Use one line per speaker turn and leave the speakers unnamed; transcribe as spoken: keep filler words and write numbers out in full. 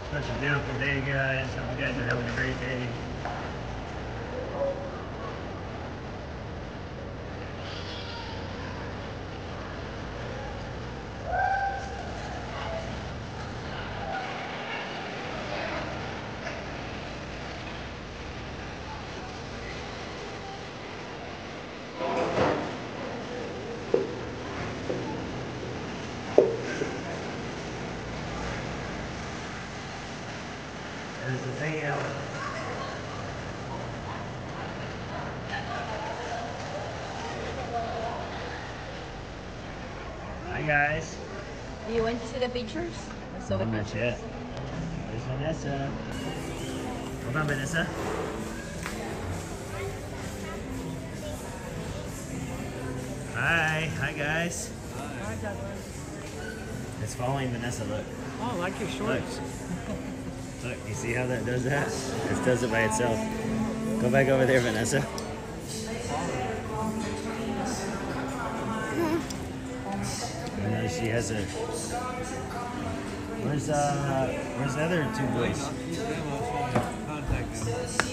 Such a beautiful day, guys. Hope you guys are having a great day. There's the video. Hi guys.
You went to see the pictures? I saw the
Not
pictures.
yet. There's Vanessa. Hold on, Vanessa. Hi. Hi guys.
Hi, Douglas.
It's following Vanessa, look.
Oh, I like your shorts.
Look, you see how that does that? It does it by itself. Go back over there, Vanessa. And then she has a. Where's uh? Where's the other two boys?
Contact them.